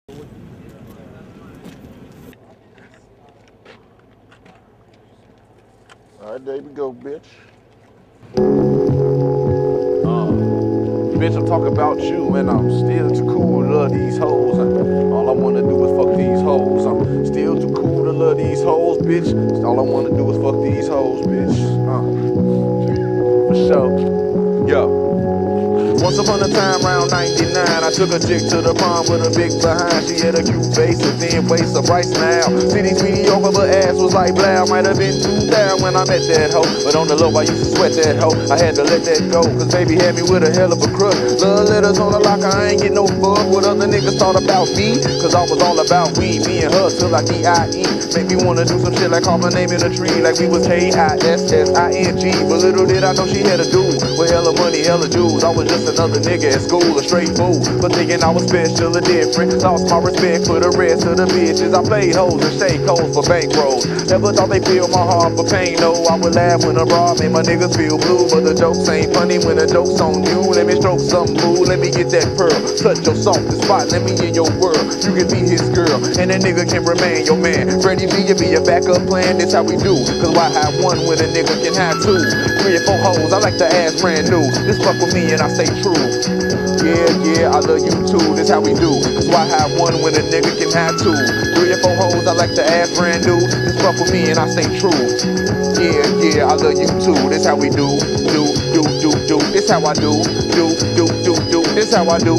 All right, there we go, bitch. Bitch, I'm talking about you, and I'm still too cool to love these hoes. All I wanna do is fuck these hoes. I'm still too cool to love these hoes, bitch. All I wanna do is fuck these hoes, bitch. For sure. Yo. Once upon a time, around 99, I took a chick to the prom with a big behind. She had a cute face, a thin waist, a bright smile. Titties mediocre, but ass was like blow. Might have been too down when I met that hoe, but on the low, I used to sweat that hoe. I had to let that go, cause baby had me with a hell of a crush. Love letters on the locker, I ain't get no fuck what other niggas thought about me, cause I was all about we, me and her till I D-I-E. Make me wanna do some shit like call my name in a tree, like we was K-I-S-S-I-N-G. But little did I know she had a dude with hella money, hella jewels. I was just another nigga at school, a straight fool, but thinking I was special or different. Lost my respect for the rest of the bitches. I played hoes and shake hoes for bankrolls. Never thought they feel my heart for pain, no. I would laugh when a bra made my niggas feel blue, but the jokes ain't funny when the joke's on you. Let me stroke some boo, let me get that pearl, touch your softest spot, let me in your world. You can be his girl, and that nigga can remain your man. Freddie B, you be a backup plan, this how we do. Cause why have one when a nigga can have two? 3 or 4 hoes, I like the ass brand new. Just fuck with me and I stay true. Yeah, I love you too, this how we do. Cause why have one when a nigga can have 2? 3 or 4 hoes, I like the ass brand new. Just fuck with me and I stay true. Yeah, I love you too, this how we do. Do, this how I do. Do, this how I do.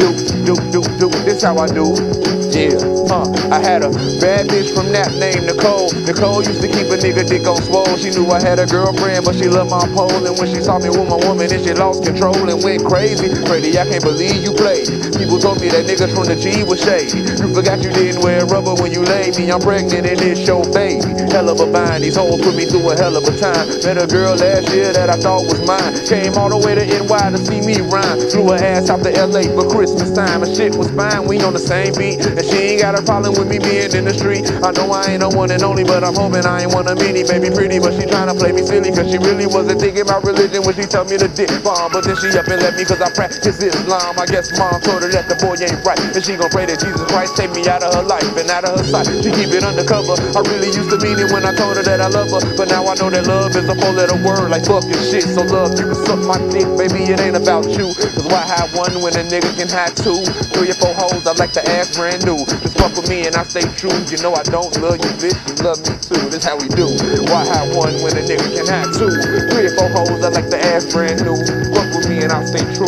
Do, this how I do. Yeah, I had a bad bitch from Nap named Nicole. Nicole used to keep a nigga dick on swole. She knew I had a girlfriend, but she loved my pole. And when she saw me with my woman, then she lost control and went crazy. Freddie, I can't believe you played. People told me that niggas from the G was shady. You forgot you didn't wear rubber when you laid me. I'm pregnant and it's your baby. Hell of a bind, these hoes put me through a hell of a time. Met a girl last year that I thought was mine. Came all the way to NY to see me rhyme. Flew her ass out to LA for Christmas time. And shit was fine, we on the same beat. She ain't got a problem with me being in the street. I know I ain't no one and only, but I'm hoping I ain't one of many. Baby pretty, but she tryna play me silly, cause she really wasn't thinking about religion when she told me to dick bomb. But then she up and left me cause I practice Islam. I guess mom told her that the boy ain't right, and she gon' pray that Jesus Christ take me out of her life and out of her sight. She keep it undercover. I really used to mean it when I told her that I love her, but now I know that love is a 4-letter word like fuck and shit. So love, you can suck my dick, baby, it ain't about you. Cause why have one when a nigga can have 2? 3 or 4 hoes, I like the ass brand new. Just fuck with me and I stay true. You know I don't love you, bitch, you love me too. This how we do. Why have one when a nigga can have 2? 3 or 4 hoes, I like the ass brand new. Fuck with me and I stay true.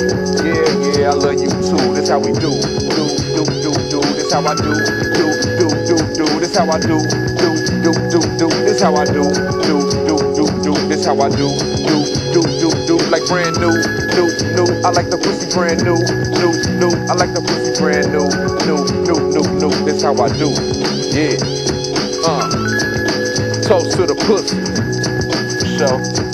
Yeah, I love you too. This how we do. Do. This how I do. Do. This how I do. Do. This how I do. Do. This how I do. Do. Like brand new. New. I like the pussy brand new. New. I like the pussy brand new. New. This how I do. Yeah. Toast to the pussy. For sure.